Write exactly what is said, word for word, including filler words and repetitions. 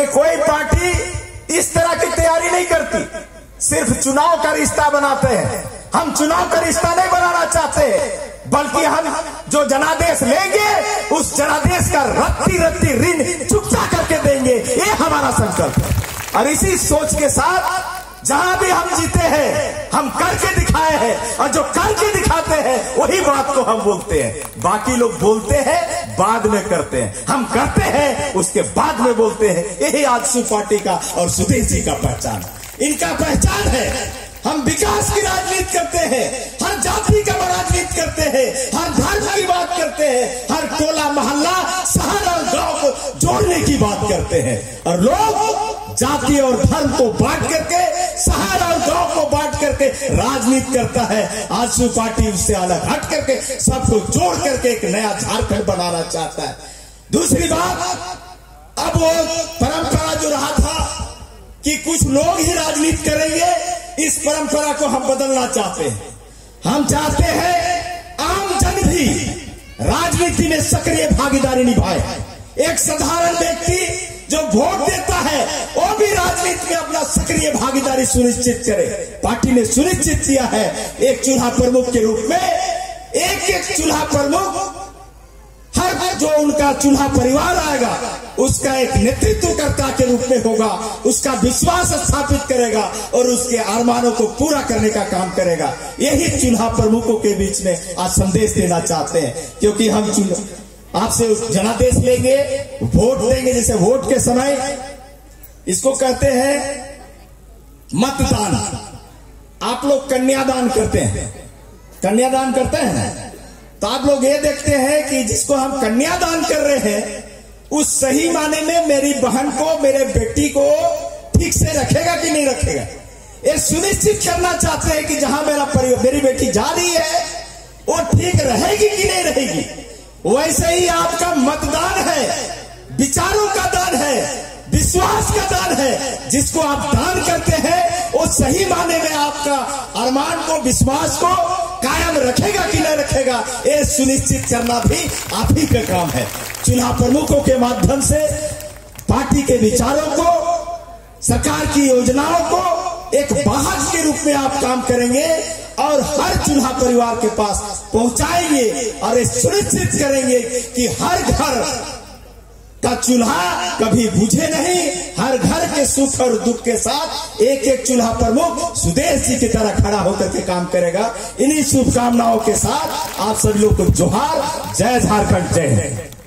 कोई पार्टी इस तरह की तैयारी नहीं करती, सिर्फ चुनाव का रिश्ता बनाते हैं। हम चुनाव का रिश्ता नहीं बनाना चाहते, बल्कि हम जो जनादेश लेंगे उस जनादेश का रत्ती रत्ती ऋण चुकता करके देंगे, ये हमारा संकल्प है। और इसी सोच के साथ जहां भी हम जीते हैं हम करके दिखाए हैं, और जो करके दिखाते हैं वही बात को हम बोलते हैं। बाकी लोग बोलते हैं बाद में करते हैं, हम करते हैं उसके बाद में बोलते हैं। यही आजसू पार्टी का और सुदेश जी का पहचान, इनका पहचान है। हम विकास की राजनीति करते हैं, हर जाति का राजनीति करते हैं, हर धर्म की बात करते हैं, हर टोला मोहल्ला शहर और गांव को जोड़ने की बात करते हैं। और लोग जाति और धर्म को बांट करके, शहर और गांव को बांट करके राजनीति करता है। आजसू पार्टी उससे अलग हट करके सबको जोड़ करके एक नया झारखंड बनाना चाहता है। दूसरी बात, अब वो परंपरा जो रहा था कि कुछ लोग ही राजनीति करेंगे, इस परंपरा को हम बदलना चाहते हैं। हम चाहते हैं आम जन भी राजनीति में सक्रिय भागीदारी निभाए। एक साधारण व्यक्ति जो वोट देता है वो भी राजनीति में अपना सक्रिय भागीदारी सुनिश्चित करे। पार्टी ने सुनिश्चित किया है एक चूल्हा प्रमुख के रूप में, एक एक चूल्हा प्रमुख हर जो उनका चूल्हा परिवार आएगा उसका एक नेतृत्वकर्ता के रूप में होगा, उसका विश्वास स्थापित करेगा और उसके अरमानों को पूरा करने का काम करेगा। यही चूल्हा प्रमुखों के बीच में आज संदेश देना चाहते हैं, क्योंकि हम आपसे जनादेश लेंगे, वोट देंगे। जैसे वोट के समय इसको कहते हैं मतदान, आप लोग कन्यादान करते हैं, कन्यादान करते हैं तो आप लोग ये देखते हैं कि जिसको हम कन्यादान कर रहे हैं उस सही माने में मेरी बहन को, मेरे बेटी को ठीक से रखेगा कि नहीं रखेगा, ये सुनिश्चित करना चाहते हैं कि जहां मेरा परिवार, मेरी बेटी जा रही है वो ठीक रहेगी कि नहीं रहेगी। वैसे ही आपका मतदान है, विचारों का दान है, विश्वास का दान है। जिसको आप दान करते हैं वो सही माने में आपका अरमान को, विश्वास को कायम रखेगा कि नहीं रखेगा, ये सुनिश्चित करना भी आप ही का काम है। चुनाव प्रमुखों के माध्यम से पार्टी के विचारों को, सरकार की योजनाओं को एक वाहक के रूप में आप काम करेंगे और हर चूल्हा परिवार के पास पहुंचाएंगे और ये सुनिश्चित करेंगे कि हर घर का चूल्हा कभी बुझे नहीं। हर घर के सुख और दुख के साथ एक एक चूल्हा प्रमुख सुदेश जी की तरह खड़ा होकर के काम करेगा। इन्हीं शुभकामनाओं के साथ आप सभी लोग को जोहार। जय झारखंड, जय हिंद।